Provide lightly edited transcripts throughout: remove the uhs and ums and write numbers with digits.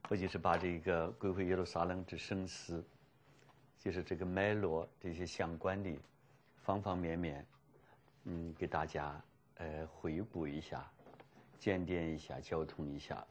我就是把这个归回耶路撒冷之生死，就是这个脉络这些相关的方方面面，给大家回顾一下，检点一下，交通一下。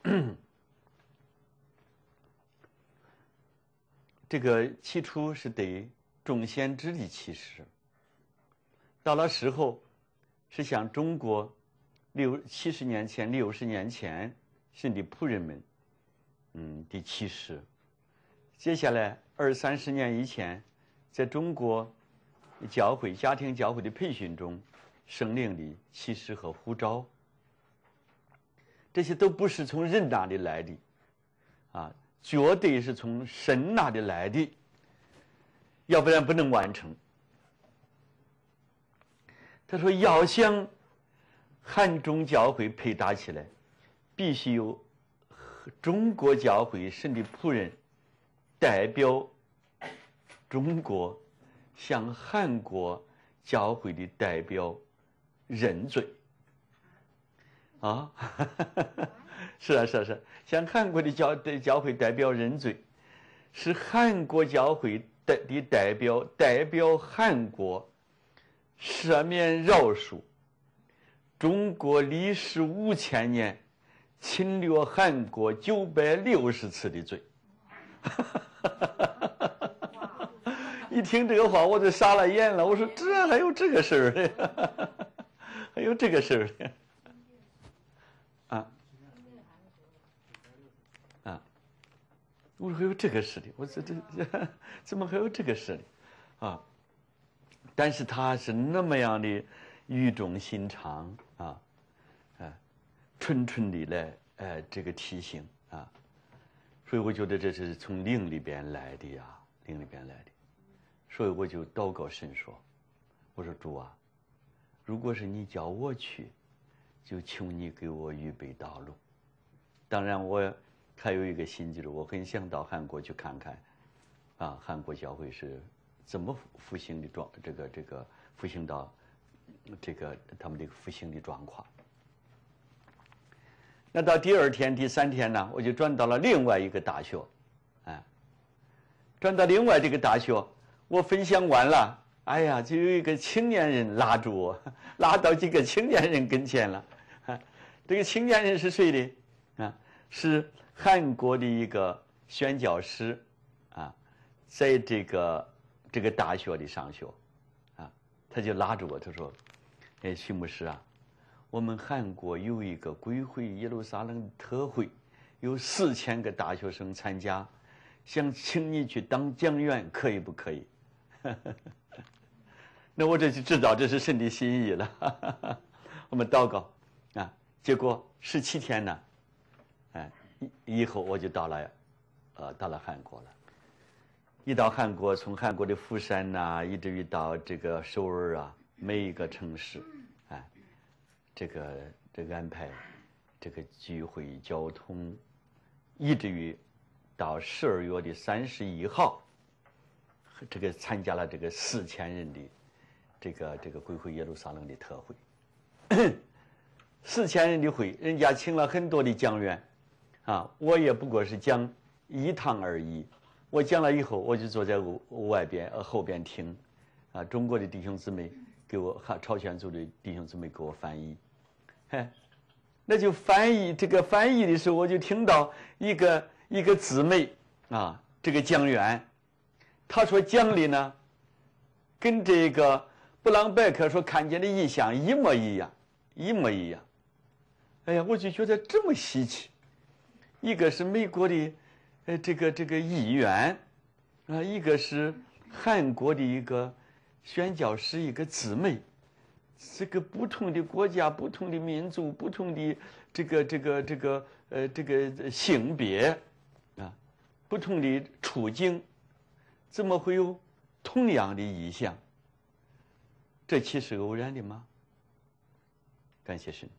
这个起初是对众先知的启示，到了时候是向中国70年前、60年前神的仆人们，的启示。接下来20-30年以前，在中国教会、家庭教会的培训中，圣灵的启示和呼召，这些都不是从人那里来的，绝对是从神那里来的，要不然不能完成。他说，要想汉中教会配搭起来，必须有中国教会神的仆人代表中国，向韩国教会的代表认罪。是啊，向韩国的教会代表认罪，是韩国教会的代表韩国赦免饶恕中国历时5000年侵略韩国960次的罪。一听这个话我就傻了眼了，我说这还有这个事儿呢，还有这个事儿呢。我说还有这个事的，我说这怎么还有这个事的但是他是那么样的语重心长纯的来这个提醒所以我觉得这是从灵里边来的呀，灵里边来的。所以我就祷告神说，我说主啊，如果是你叫我去，就求你给我预备道路。当然我还有一个心，就是我很想到韩国去看看韩国教会是怎么复兴的这个复兴到这个他们这个复兴的状况。那到第2天、第3天呢，我就转到了另外一个大学，转到另外这个大学，我分享完了，哎呀，就有一个青年人拉住我，拉到几个青年人跟前了。这个青年人是谁呢？是韩国的一个宣教师在这个大学里上学他就拉着我，他说：“徐牧师啊，我们韩国有一个归回耶路撒冷特会，有4000个大学生参加，想请你去当讲员，可以不可以？”那我这就知道这是神的心意了。我们祷告结果17天呢，以后我就到了韩国了。一到韩国，从韩国的釜山一直于到这个首尔每一个城市，这个安排这个聚会交通，以至于到12月的31号，这个参加了这个4000人的这个归回耶路撒冷的特会。4000人的会，人家请了很多的讲员我也不过是讲1堂而已。我讲了以后，我就坐在外边后边听中国的弟兄姊妹给我朝鲜族的弟兄姊妹给我翻译。那就翻译的时候，我就听到一个姊妹这个讲员他说讲的呢跟这个布朗贝克所看见的异象一模一样。哎呀，我就觉得这么稀奇。一个是美国的这个议员一个是韩国的一个宣教师，一个姊妹，这个不同的国家、不同的民族、不同的这个性别不同的处境，怎么会有同样的意象？这岂是偶然的吗？感谢神。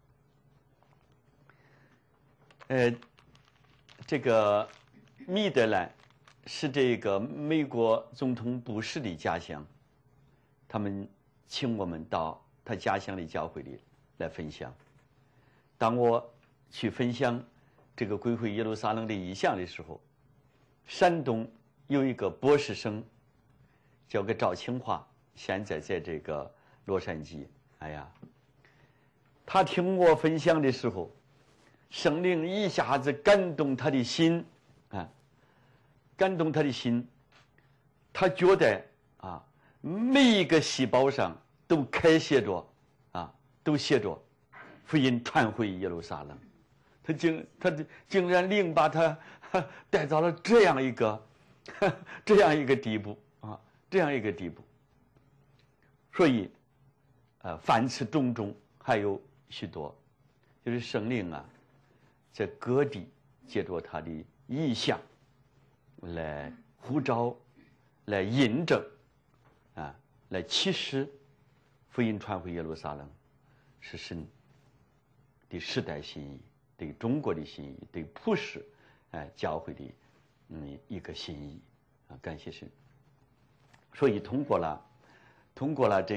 这个密德兰是这个美国总统布什的家乡，他们请我们到他家乡的教会里来分享。当我去分享这个归回耶路撒冷的意象的时候，山东有一个博士生，叫个赵清华，现在在这个洛杉矶。哎呀，他听我分享的时候，圣灵一下子感动他的心啊，感动他的心。他觉得啊，每一个细胞上都开写着啊，都写着福音传回耶路撒冷。他竟然灵把他带到了这样一个地步啊，这样一个地步。所以凡此种种还有许多，就是圣灵啊，在各地借着他的意象来呼召，来印证啊，来启示福音传回耶路撒冷是神的时代心意，对中国的心意，对普世教会的一个心意啊，感谢神。所以通过了通过了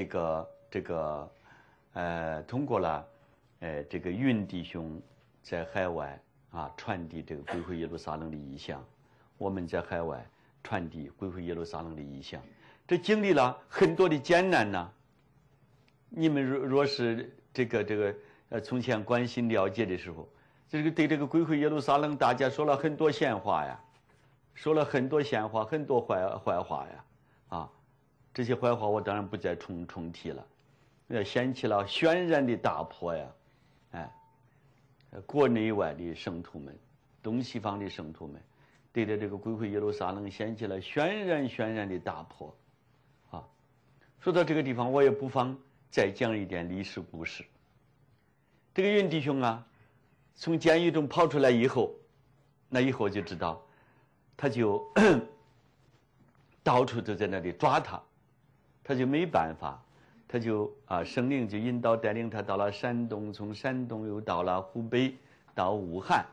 这个云弟兄在海外啊传递这个归回耶路撒冷的意象，我们在海外传递归回耶路撒冷的意象，这经历了很多的艰难呢。你们若是从前关心了解的时候，这个对这个归回耶路撒冷，大家说了很多闲话呀，说了很多闲话，很多坏话呀，啊，这些坏话我当然不再重提了。掀起了轩然的大波呀，国内外的圣徒们，东西方的圣徒们，对着这个归回耶路撒冷掀起了轩然的大波，啊，说到这个地方，我也不妨再讲一点历史故事。这个云弟兄啊，从监狱中跑出来以后，那以后就知道，他就到处都在那里抓他，他就没办法。他就圣灵就引导带领他到了山东，从山东又到了湖北，到武汉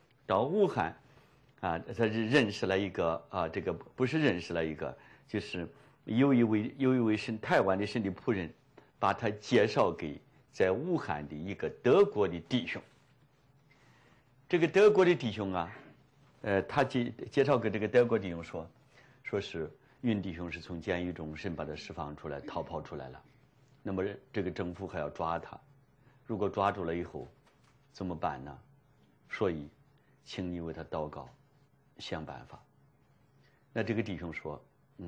他认识了一个这个不是认识了一个，就是有一位台湾的神的仆人，把他介绍给在武汉的一个德国的弟兄。这个德国的弟兄啊，他介绍给这个德国弟兄说是云弟兄是从监狱中神把他释放出来，逃跑出来了。那么这个政府还要抓他，如果抓住了以后怎么办呢？所以请你为他祷告，想办法。那这个弟兄说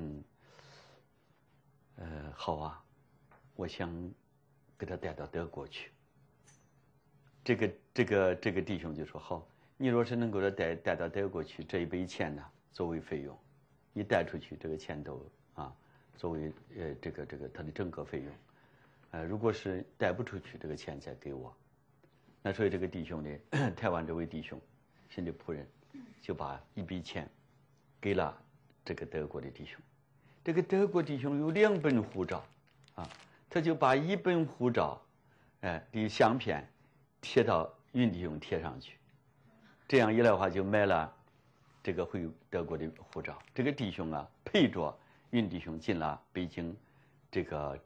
好啊，我想给他带到德国去。这个弟兄就说好，你若是能够带到德国去，这一笔钱呢作为费用，你带出去这个钱都作为这个他的整个费用。如果是带不出去，这个钱再给我。那所以这个弟兄呢，台湾这位弟兄，神的仆人，就把一笔钱给了这个德国的弟兄。这个德国弟兄有2本护照啊，他就把1本护照的相片贴到云弟兄贴上去，这样一来的话就买了这个回德国的护照。这个弟兄啊，陪着云弟兄进了北京这个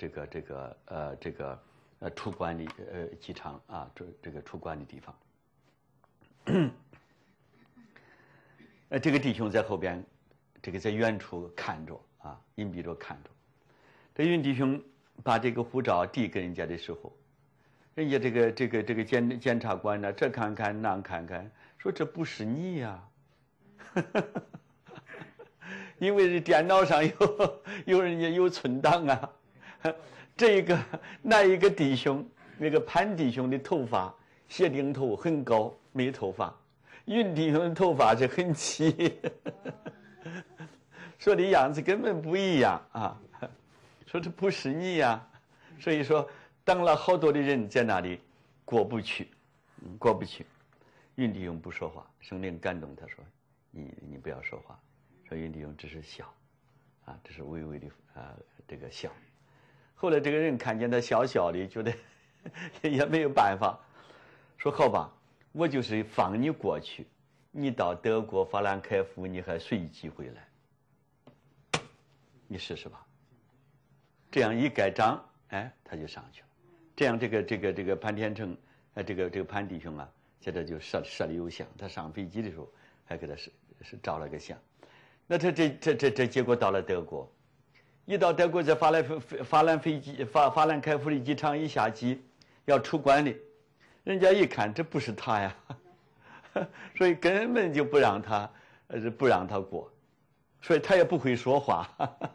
出关的机场啊，这个出关的地方。这个弟兄在后边，这个在远处看着啊，隐蔽着看着。这云弟兄把这个护照递给人家的时候，人家这个检察官呢，这看看那看看，说这不是你呀。因为电脑上有人家有存档啊，那一个弟兄，那个潘弟兄的头发谢顶头很高，没头发；云弟兄的头发是很齐，说的样子根本不一样啊。说这不是你呀，所以说等了好多的人在那里过不去。云弟兄不说话，圣灵感动他说：“你不要说话。”说云弟兄只是笑，只是微微的这个笑。后来这个人看见他笑笑的，觉得也没有办法，说好吧，我就是放你过去，你到德国法兰克福你还随机回来，你试试吧。这样一盖章，他就上去了。这样这个潘天成，这个潘弟兄啊， 接着就设立有像，他上飞机的时候还给他是照了个相。那这结果到了德国，一到德国在法兰克福的机场一下机要出关的，人家一看这不是他呀，所以根本就不让他过，所以他也不会说话，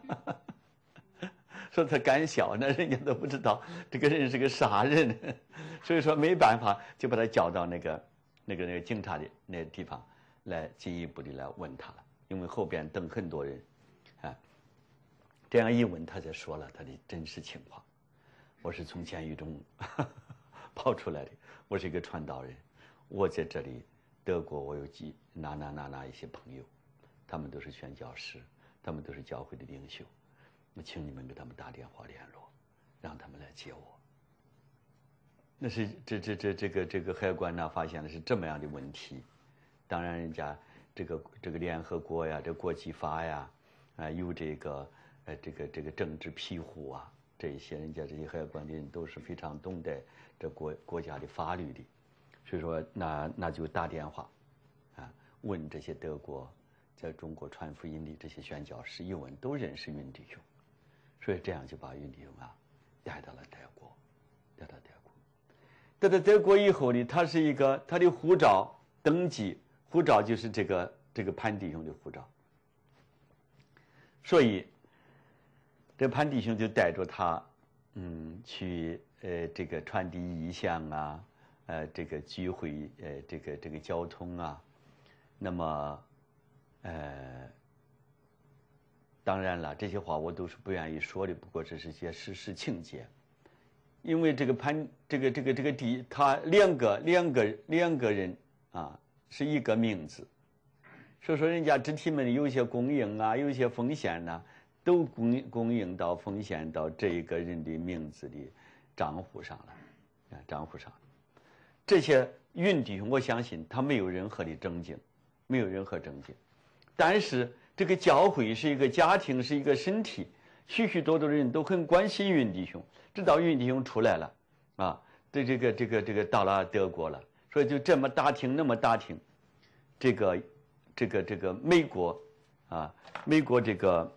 说他敢笑，那人家都不知道这个人是个啥人，所以说没办法就把他叫到那个警察的那个地方来进一步的来问他了，因为后边等很多人，啊，这样一问他才说了他的真实情况，我是从监狱中跑出来的，我是一个传道人，我在这里德国我有哪一些朋友，他们都是宣教师，他们都是教会的领袖，我请你们给他们打电话联络，让他们来接我。那是这个海关呢发现的是这么样的问题，当然人家这个联合国呀，这国际法呀，有这个政治庇护啊，这些人家这些海关的人都是非常懂得这国家的法律的，所以说那就打电话啊问这些德国在中国传福音的这些宣教师，一问都认识云弟兄，所以这样就把云弟兄带到了德国，带到德国以后呢，他的护照登记，护照就是这个潘弟兄的护照，所以这潘弟兄就带着他去这个传递异象啊，这个聚会这个交通啊，那么当然了，这些话我都是不愿意说的，不过这是些事实情节。因为这个他两个人啊是一个名字，所以说人家肢体们有些供应啊，有些奉献呢，都供应到奉献到这一个人的名字的账户上了，账户上。这些云弟兄，我相信他没有任何的正经，没有任何正经，但是这个教会是一个家庭，是一个身体，许许多多的人都很关心云弟兄。直到云弟兄出来了，啊，这个到了德国了，所以就这么打听那么打听，这个美国啊，美国这个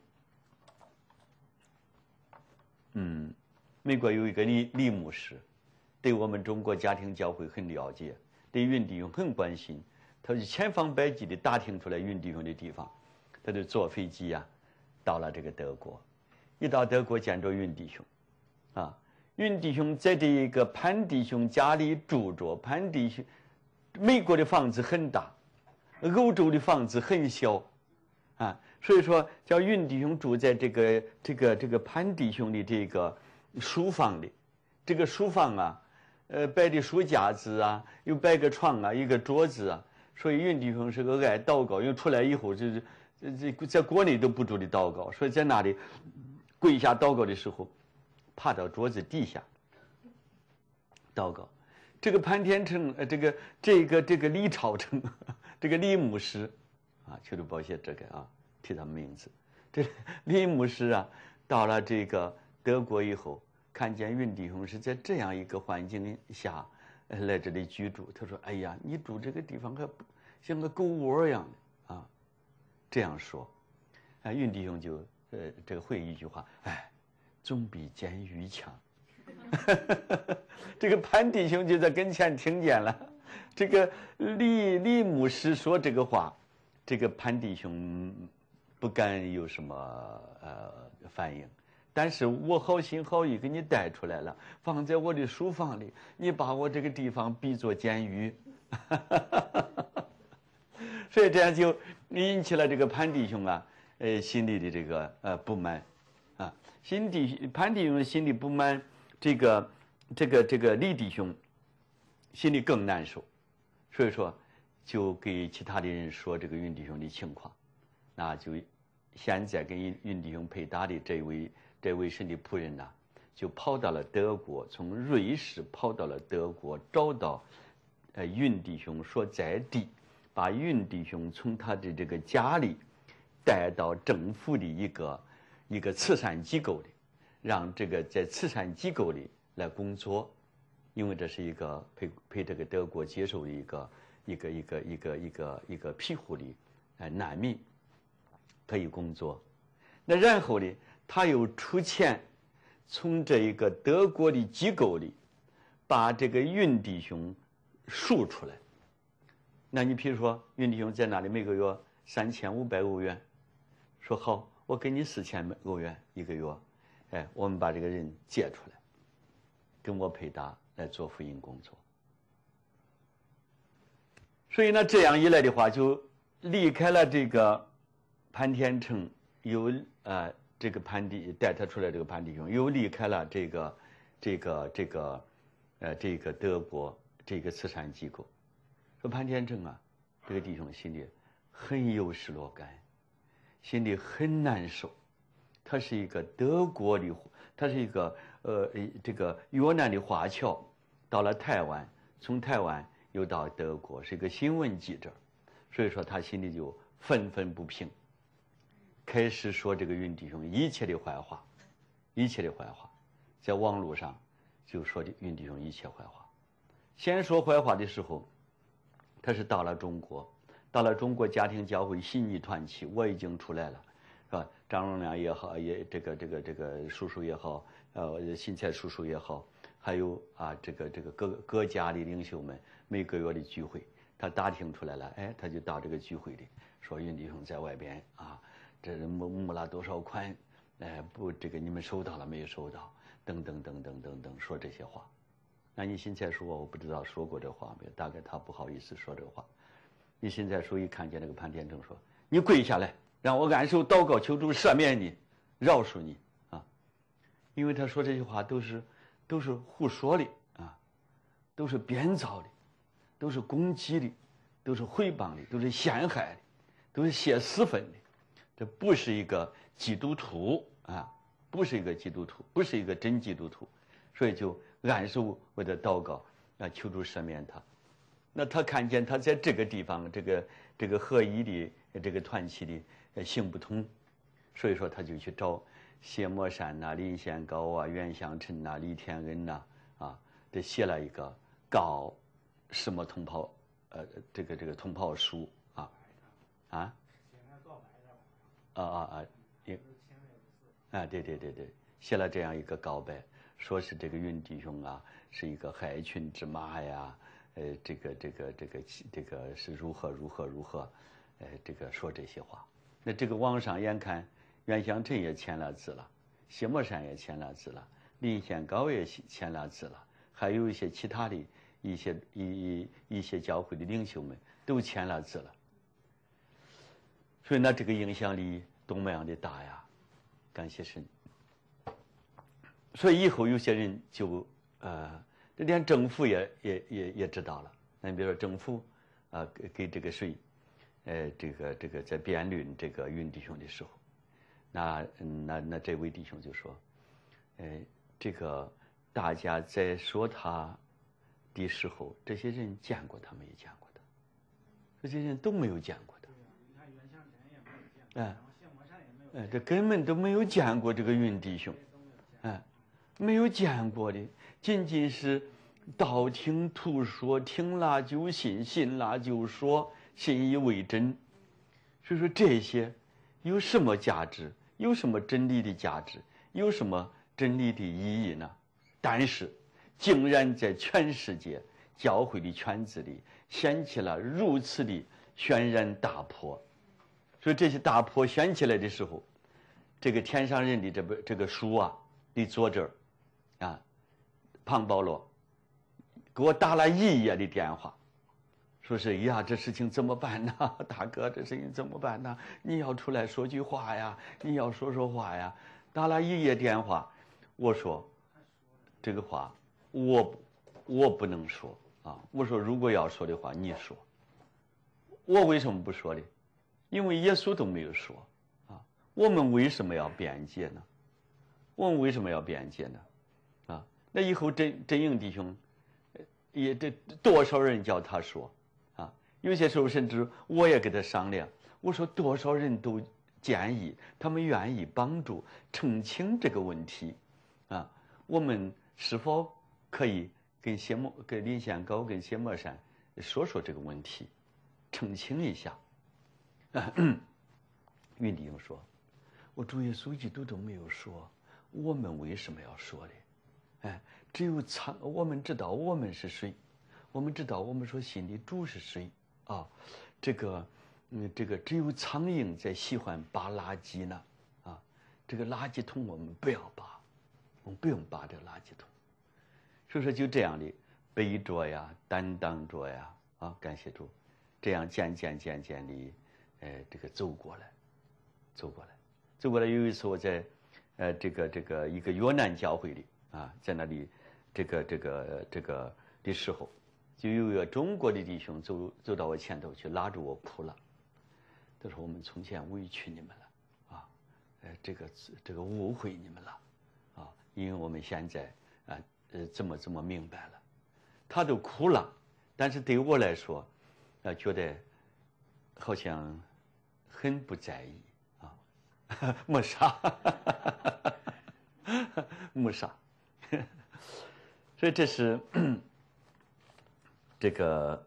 美国有一个李牧师，对我们中国家庭教会很了解，对云弟兄很关心，他就千方百计的打听出来云弟兄的地方，他就坐飞机到了这个德国，一到德国见着云弟兄。云弟兄在这一个潘弟兄家里住着，潘弟兄美国的房子很大，欧洲的房子很小，所以说叫云弟兄住在这个潘弟兄的这个书房里，这个书房摆的书架子又摆个床一个桌子所以云弟兄是个爱祷告，因为出来以后这在国内都不住的祷告，所以在那里跪下祷告的时候。爬到桌子底下祷告，这个潘天成，这个李朝成，这个李牧师求主保险这个提他们名字。这李牧师到了这个德国以后，看见云弟兄是在这样一个环境下来这里居住，他说：“哎呀，你住这个地方可像个狗窝一样的这样说，云弟兄就这个回一句话，总比监狱强。这个潘弟兄就在跟前听见了，这个李牧师说这个话，这个潘弟兄不敢有什么反应，但是我好心好意给你带出来了，放在我的书房里，你把我这个地方比作监狱，所以这样就引起了这个潘弟兄心里的这个不满。潘弟兄心里不满，这个李弟兄心里更难受，所以说就给其他的人说这个云弟兄的情况，那就现在跟云弟兄配搭的这位神的仆人就跑到了德国，从瑞士跑到了德国，找到云弟兄所在地，把云弟兄从他的这个家里带到政府的一个慈善机构里，让这个在慈善机构里来工作， 因为这是一个陪这个德国接受的一个庇护的难民，可以工作。那然后呢，他又出钱从这一个德国的机构里把这个云弟兄赎出来。那你比如说云弟兄在那里每个月3500欧元，说好，我给你4000欧元一个月，我们把这个人接出来，跟我配搭来做福音工作。所以呢，这样一来的话，就离开了这个潘天成，又这个潘弟带他出来这个潘弟兄，又离开了这个德国这个慈善机构。说潘天成啊，这个弟兄心里很有失落感，心里很难受。他是一个德国的，他是一个这个越南的华侨，到了台湾，从台湾又到德国，是一个新闻记者，所以说他心里就愤愤不平，开始说这个云弟兄一切的坏话，在网络上就说的云弟兄一切坏话。先说坏话的时候，他是到了中国家庭教会新义团契，我已经出来了，是吧？张荣良也好，也这个叔叔也好，新菜叔叔也好，还有这个各家的领袖们每个月的聚会，他打听出来了，他就到这个聚会里说云弟兄在外边这募了多少款，不，这个你们收到了没有收到？等等，说这些话。那你现在说我不知道说过这话没有？大概他不好意思说这话。你现在说一看见那个潘天正说，你跪下来，让我按手祷告，求主赦免你，饶恕你啊！因为他说这些话都是胡说的啊，都是编造的，都是攻击的，都是诽谤的，都是陷害的，都是泄私愤的。这不是一个基督徒啊，不是一个基督徒，不是一个真基督徒，所以就按手为他祷告，求主赦免他。那他看见他在这个地方，这个合一的这个团契的行不通，所以说他就去找谢莫山林宪高袁相琛李天恩这写了一个告什么同胞这个同胞书对，写了这样一个告白，说是这个云弟兄是一个害群之马呀，这个是如何，这个说这些话。那这个网上眼看袁相琛也签了字了，谢莫山也签了字了，林宪高也签了字了，还有一些其他的一些教会的领袖们都签了字了。所以呢，这个影响力多么样的大呀！感谢神。所以以后有些人就连政府也知道了。那比如说政府给这个谁这个在辩论这个云弟兄的时候，那这位弟兄就说，这个大家在说他的时候，这些人见过他没有见过他？这些人都没有见过他。这根本都没有见过这个云弟兄，没有见过的，仅仅是道听途说，听了就信，信了就说，信以为真。所以说这些有什么价值？有什么真理的价值？有什么真理的意义呢？但是竟然在全世界教会的圈子里掀起了如此的轩然大波。所以这些大波掀起来的时候，这个天上人的这个书的作者庞保罗给我打了1夜的电话，说是呀，这事情怎么办呢？大哥，这事情怎么办呢？你要出来说句话呀，你要说话呀。打了1夜电话，我说这个话我不能说我说如果要说的话你说。我为什么不说呢？因为耶稣都没有说我们为什么要辩解呢？那以后真英弟兄也这多少人叫他说有些时候甚至我也跟他商量，我说多少人都建议他们愿意帮助澄清这个问题我们是否可以跟林献高跟谢默山说这个问题，澄清一下。云弟兄说，我主耶稣基督都没有说，我们为什么要说呢？哎，只有我们知道我们是谁，我们知道我们所信的主是谁啊？这个只有苍蝇在喜欢扒垃圾呢啊！这个垃圾桶我们不要扒，我们不用扒这个垃圾桶。所以说就这样的背着呀，担当着呀，啊，感谢主，这样渐渐的，这个走过来。有一次我在这个一个越南教会里啊，在那里这个的时候，就有一个中国的弟兄走到我前头去，拉住我哭了。他说：“我们从前委屈你们了啊，这个误会你们了啊，因为我们现在怎么明白了。”他都哭了，但是对我来说，觉得好像很不在意啊，没啥，没啥。所以这是这个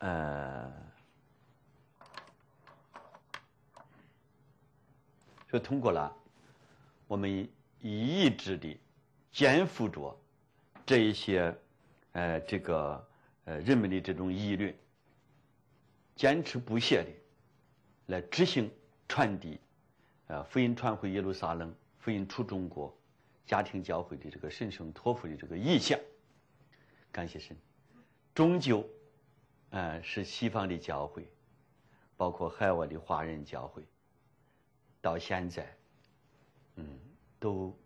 就通过了我们一直的肩负着这一些人们的这种议论，坚持不懈的来执行传递福音传回耶路撒冷，福音出中国，家庭教会的这个神圣托付的这个意向。感谢神，终究是西方的教会，包括海外的华人教会，到现在都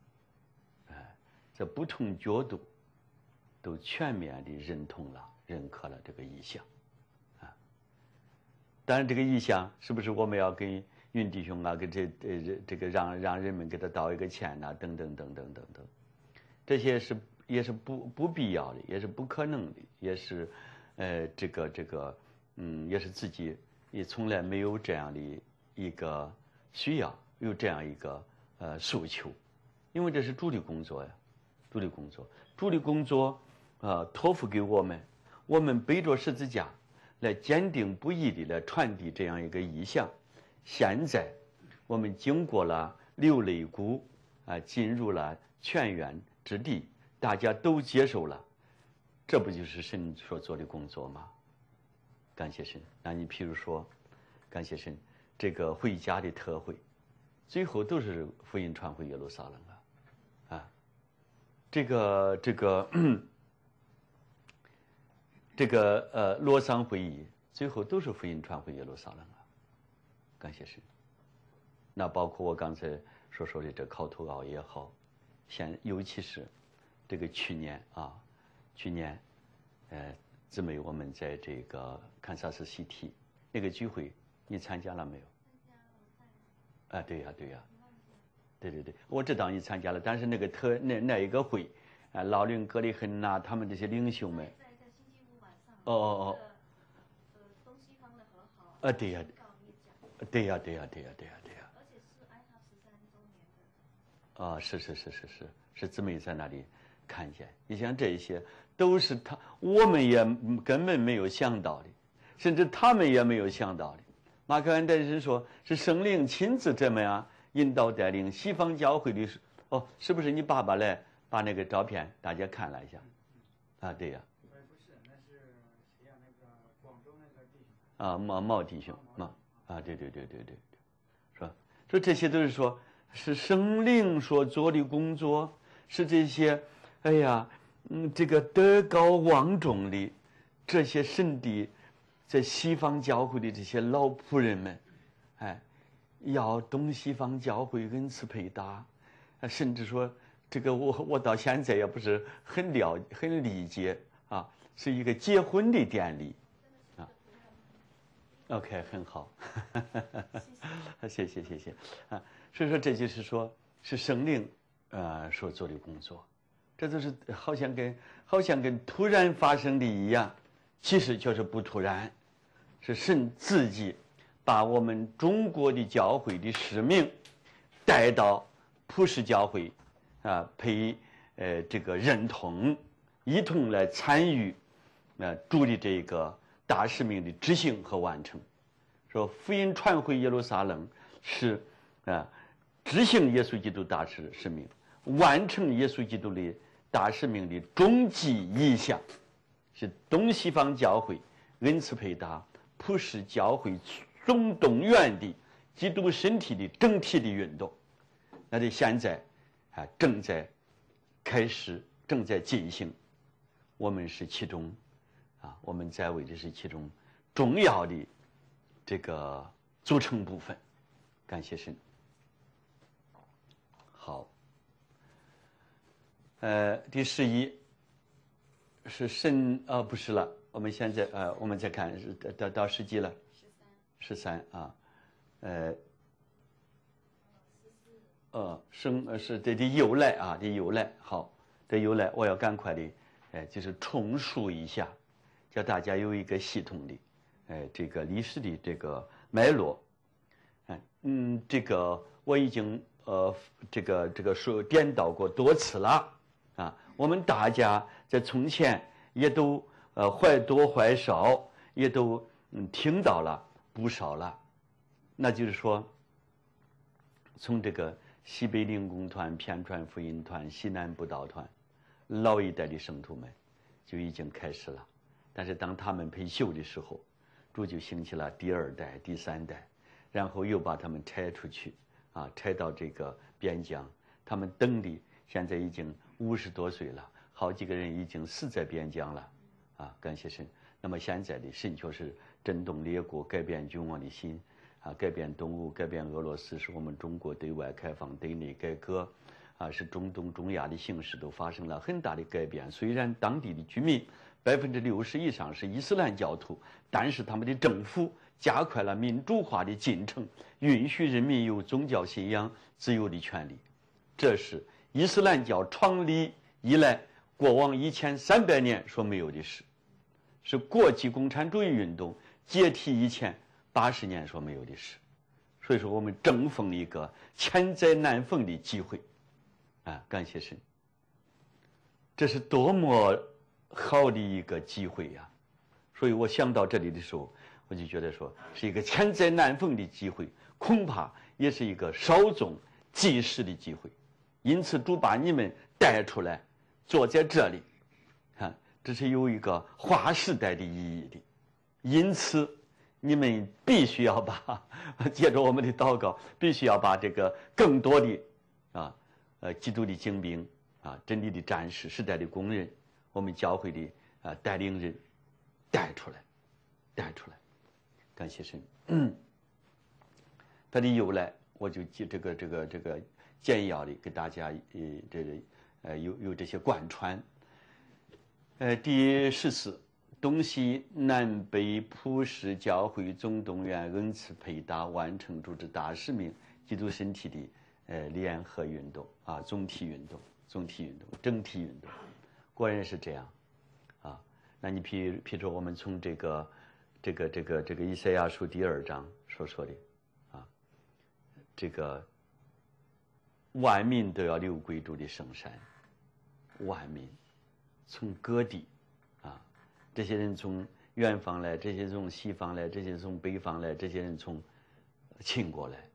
在不同角度都全面的认同了认可了这个意向啊。当然这个意向是不是我们要跟云弟兄啊，跟这个让人们给他道一个歉呐，等等，这些也是不必要的，也是不可能的，也是也是自己也从来没有这样的一个需要，有这样一个诉求，因为这是主的工作呀，主的工作托付给我们，我们背着十字架来坚定不移的来传递这样一个意向。现在我们经过了流泪谷进入了泉源之地，大家都接受了，这不就是神所做的工作吗？感谢神。那你譬如说，感谢神，这个回家的特会，最后都是福音传回耶路撒冷啊，罗桑会议最后都是福音传回耶路撒冷啊，感谢神。那包括我刚才说的这考图奥也好，尤其是这个去年姊妹我们在这个堪萨斯西提那个聚会，你参加了没有？参加了。对呀，对，我知道你参加了，但是那个那一个会，老林格里亨呐，他们这些领袖们，在星期五晚上，东西方的和好，对呀，而且是爱他13周年的。是姊妹在那里看见。你想这些都是我们也根本没有想到的，甚至他们也没有想到的。马克安德森说是圣灵亲自这么样引导带领西方教会的。是不是你爸爸来把那个照片大家看了一下？对呀。不是，那是谁呀？那个广州那个弟兄。毛弟兄对，是吧？说这些都是说是圣灵所做的工作，是这些这个德高望重的这些神的在西方教会的这些老仆人们，要东西方教会恩赐配搭，甚至说这个我到现在也不是很理解是一个结婚的典礼OK， 很好，谢谢所以说这就是说是圣灵所做的工作，这都是好像跟突然发生的一样，其实就是不突然，是神自己把我们中国的教会的使命带到普世教会这个认同一同来参与主的这个大使命的执行和完成。说福音传回耶路撒冷是执行耶稣基督大使命，完成耶稣基督的大使命的终极意向，是东西方教会恩赐配搭、普世教会总动员的基督身体的整体的运动。那这现在正在开始，正在进行。我们是其中我们在位的是其中重要的这个组成部分。感谢神。好，第11是神不是了，我们现在我们再看是到10集了，13是的由来的由来。好，的由来我要赶快的就是重述一下，叫大家有一个系统的这个历史的这个脉络。这个我已经这个说颠倒过多次了我们大家在从前也都或多或少也都听到了不少了。那就是说，从这个西北灵工团、偏传福音团、西南布道团老一代的圣徒们就已经开始了。但是当他们培修的时候，主就兴起了第2代、第3代，然后又把他们拆出去拆到这个边疆。他们等的现在已经50多岁了，好几个人已经死在边疆了感谢神。那么现在的神却是震动列国，改变君王的心改变东欧，改变俄罗斯，使我们中国对外开放、对内改革使中东、中亚的形势都发生了很大的改变。虽然当地的居民60%以上是伊斯兰教徒，但是他们的政府加快了民主化的进程，允许人民有宗教信仰自由的权利。这是伊斯兰教创立以来过往1300年所没有的事，是国际共产主义运动解体以前80年所没有的事。所以说我们正逢一个千载难逢的机会感谢神。这是多么好的一个机会呀！所以我想到这里的时候，我就觉得说是一个千载难逢的机会，恐怕也是一个稍纵即逝的机会。因此主把你们带出来坐在这里这是有一个划时代的意义的。因此你们必须要把借着我们的祷告，必须要把这个更多的基督的精兵真理的战士、时代的工人，我们教会的带领人带出来。感谢神。它的由来我就这个简要的给大家有这些贯穿。第14，东西南北普世教会总动员，恩赐配搭，完成主之大使命，基督身体的联合运动总体运动、整体运动。果然是这样那你譬如说我们从这个以赛亚书第2章所说的这个万民都要流归主的圣山，万民从各地这些人从远方来，这些从西方来，这些从北方来，这些人从秦国来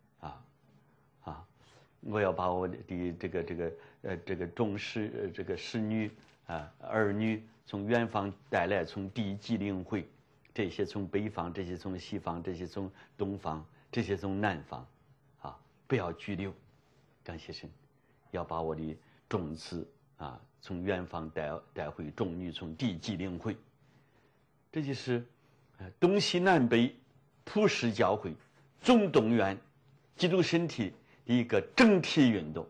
我要把我的这个众使使女儿女从远方带来，从地极领会，这些从北方，这些从西方，这些从东方，这些从南方不要拘留。感谢神，要把我的种子从远方带回，众女从地极领会。这就是东西南北普世教会总动员基督身体的一个整体运动。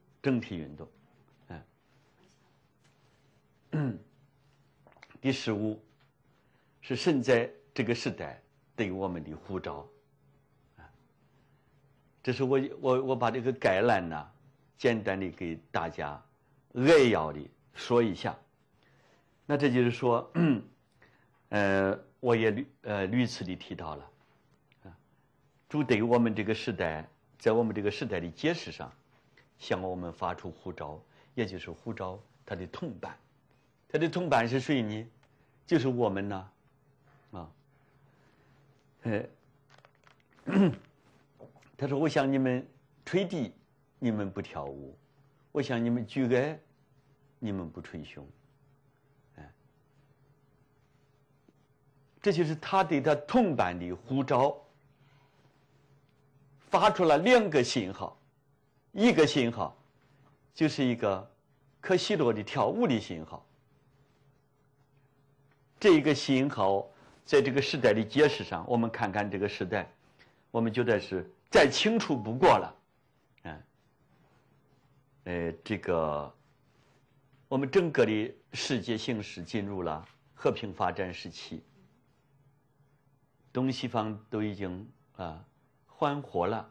第15是神在这个时代对我们的呼召这是我把这个概览简单的给大家扼要的说一下。那这就是说我也屡次的提到了主对我们这个时代，在我们这个时代的揭示上向我们发出呼召，也就是呼召他的同伴， 他的同伴是谁呢？就是我们呐，他说：“我向你们吹笛，你们不跳舞；我向你们举哀，你们不捶胸。”这就是他对他同伴的呼召，发出了2个信号，一个信号就是一个可喜乐的跳舞的信号。这一个信号在这个时代的揭示上，我们看看这个时代，我们觉得是再清楚不过了。这个我们整个的世界形势进入了和平发展时期，东西方都已经缓和了，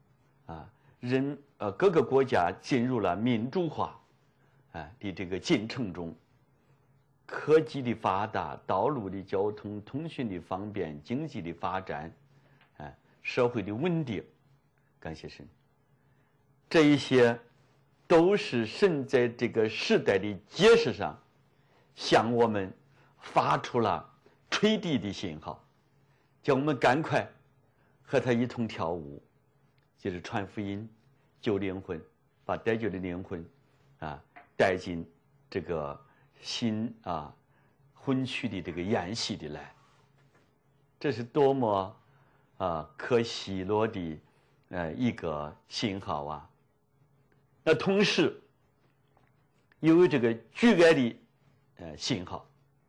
各个国家进入了民主化的这个进程中。科技的发达，道路的交通、通讯的方便，经济的发展，社会的稳定，感谢神。这一些都是神在这个时代的揭示上，向我们发出了吹笛的信号，叫我们赶快和他一同跳舞，就是传福音、救灵魂，把得救的灵魂带进这个新婚娶的这个宴席里来。这是多么可喜乐的一个信号啊！那同时由于这个举哀的信号，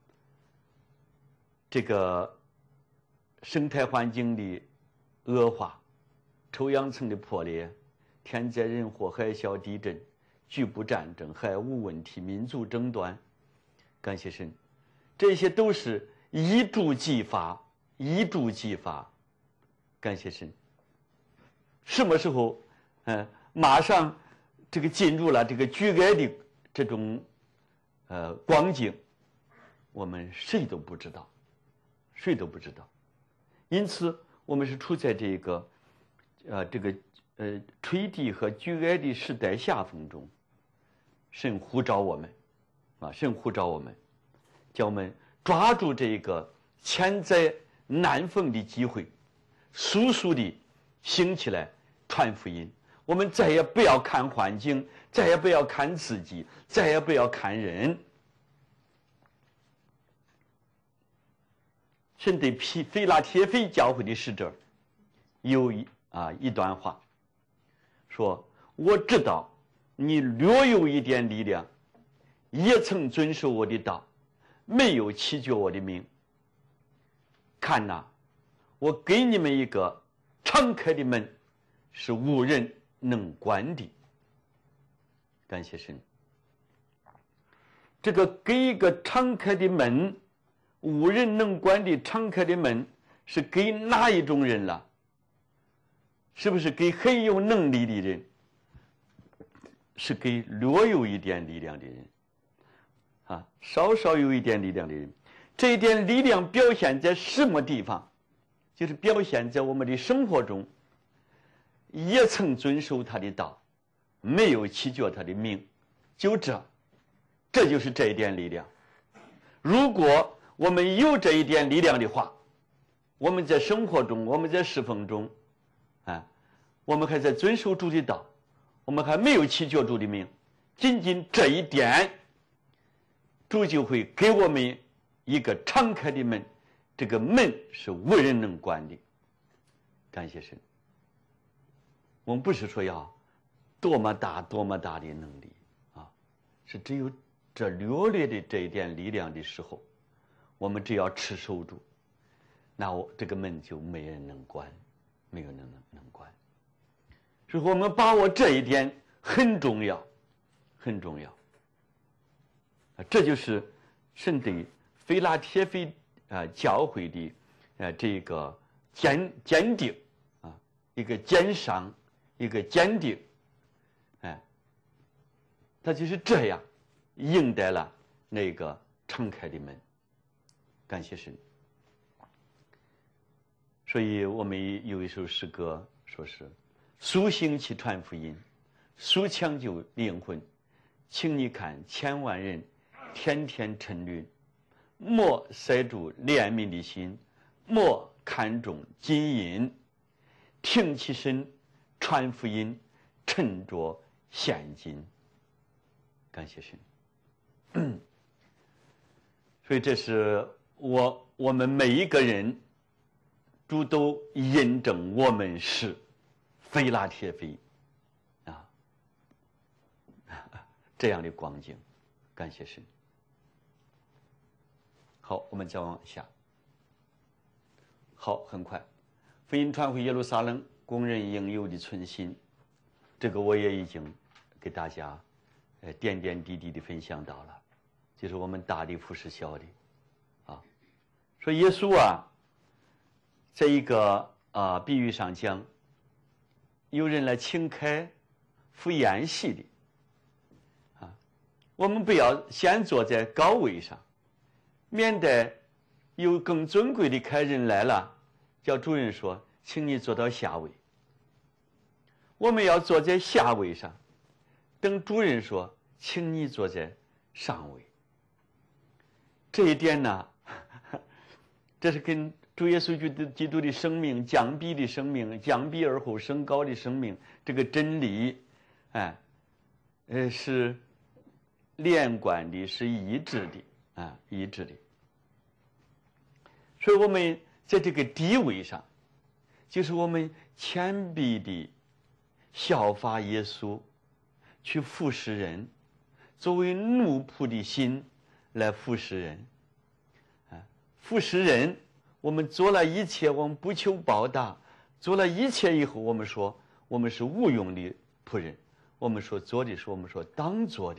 这个生态环境的恶化、臭氧层的破裂、天灾人祸、海啸、地震、局部战争、海务问题、民族争端，感谢神，这些都是一触即发，一触即发，感谢神。什么时候马上这个进入了这个举哀的这种光景，我们谁都不知道，谁都不知道。因此我们是处在这个吹笛和举哀的时代下风中。神呼召我们神呼召我们，叫我们抓住这个千载难逢的机会，速速地兴起来传福音。我们再也不要看环境，再也不要看自己，再也不要看人。神对腓拉铁非教会的使者有一段话，说：“我知道你略有一点力量，也曾遵守我的道，没有弃绝我的命。看哪，我给你们一个敞开的门，是无人能关的。”感谢神。这个给一个敞开的门，无人能关的敞开的门，是给哪一种人了？是不是给很有能力的人？是给略有一点力量的人稍稍有一点力量的人。这一点力量表现在什么地方？就是表现在我们的生活中，也曾遵守他的道，没有弃绝他的命。就这就是这一点力量。如果我们有这一点力量的话，我们在生活中，我们在侍奉中我们还在遵守主的道，我们还没有弃绝主的命，仅仅这一点，主就会给我们一个敞开的门，这个门是无人能关的。感谢神。我们不是说要多么大多么大的能力是只有这略略的这一点力量的时候，我们只要持守住，那这个门就没人能关，没有人能关。所以我们把握这一点很重要，很重要。这就是神对腓拉铁非教会的这个坚定一个坚商，一个坚定，他就是这样应待了那个敞开的门。感谢神。所以我们有一首诗歌，说是速兴起传福音，速抢救灵魂，请你看千万人天天沉沦，莫塞住怜悯的心，莫看重金银，挺起身传福音，趁着现今。感谢神。所以这是我们每一个人，主都印证我们是非拉铁非啊这样的光景。感谢神。好，我们再往下。好，很快，福音传回耶路撒冷，工人应有的存心，这个我也已经给大家点点滴滴的分享到了，就是我们大的服侍小的啊。说耶稣啊，在一个比喻上讲，有人来请开赴宴席的啊，我们不要先坐在高位上，免得有更尊贵的客人来了，叫主人说，请你坐到下位。我们要坐在下位上，等主人说，请你坐在上位。这一点呢，这是跟主耶稣基督的生命、降卑的生命、降卑而后升高的生命这个真理，是连贯的，是一致的一致的。所以我们在这个地位上，就是我们谦卑的效法耶稣，去服侍人，作为奴仆的心来服侍人。服侍人，我们做了一切，我们不求报答，做了一切以后，我们说我们是无用的仆人，我们说做的是我们说当做的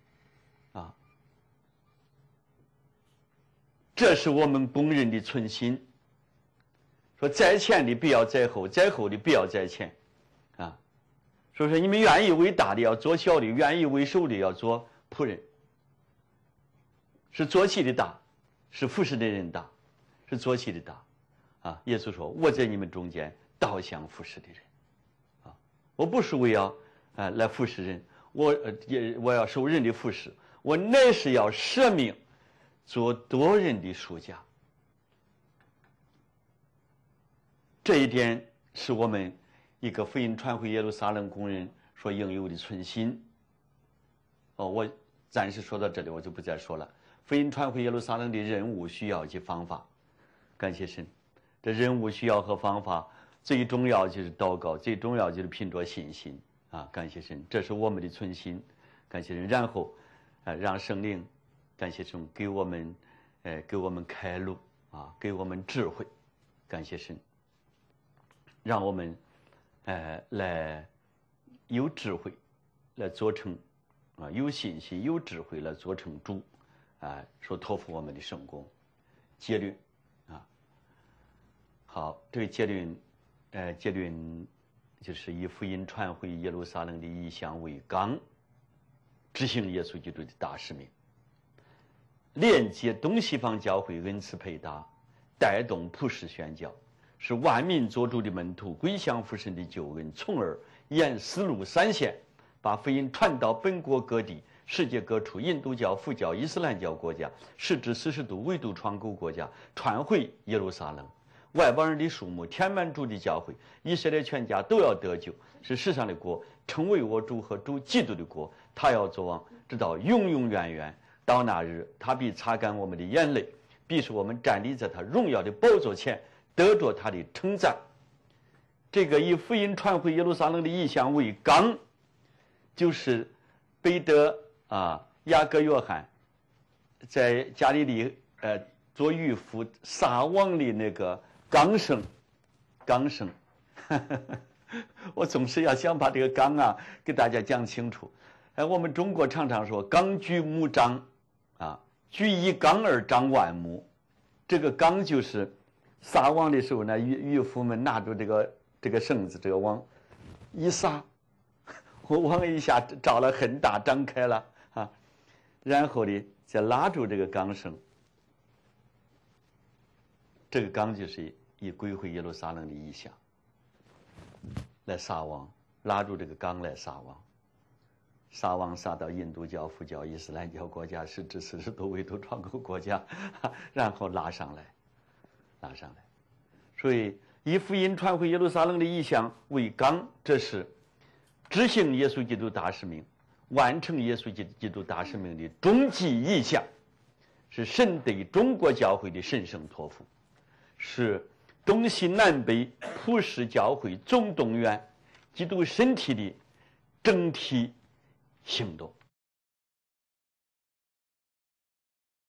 这是我们工人的存心。说在前的不要在后，在后的不要在前所以说你们愿意为大的要做小的，愿意为首的要做仆人。是做起的大，是服侍的人大，是做起的大耶稣说，我在你们中间倒像服侍的人我不是为要来服侍人，我要受人的服侍，我乃是要舍命做多人的赎价。这一点是我们一个福音传回耶路撒冷工人所应有的存心。我暂时说到这里，我就不再说了。福音传回耶路撒冷的任务、需要及方法，感谢神。这任务、需要和方法，最重要就是祷告，最重要就是凭着信心感谢神，这是我们的存心，感谢神。然后让圣灵，感谢神给我们开路给我们智慧，感谢神，让我们来有智慧来做成有信心有智慧来做成主说托付我们的圣工结论好，这个结论就是以福音传回耶路撒冷的意向为纲，执行耶稣基督的大使命，连接东西方教会恩赐配搭，带动普世宣教，使万民做主的门徒归向父神的救恩，从而沿丝路三线，把福音传到本国各地、世界各处印度教、佛教、伊斯兰教国家，甚至40度纬度窗口国家，传回耶路撒冷。外邦人的数目填满主的教会，以色列全家都要得救，是世上的国，成为我主和主基督的国。他要作王，直到永永远远。到那日，他必擦干我们的眼泪，必使我们站立在他荣耀的宝座前，得着他的称赞。这个以福音传回耶路撒冷的意向为纲，就是彼得雅各、约翰在加利利做渔夫撒网的那个纲声我总是要想把这个纲给大家讲清楚。我们中国常常说纲举目张举一纲而张万目，这个纲就是撒网的时候呢，渔夫们拿住这个绳子，这个网一撒，网一下照了很大，张开了然后呢再拉住这个纲绳，这个纲就是以归回耶路撒冷的意象来撒网，拉住这个纲来撒网。 撒网撒到印度教、佛教、伊斯兰教国家，甚至40多位都创口国家，然后拉上来。所以以福音传回耶路撒冷的意向为纲，这是执行耶稣基督大使命、完成耶稣基督大使命的终极意向，是神对中国教会的神圣托付，是东西南北普世教会总动员基督身体的整体行动。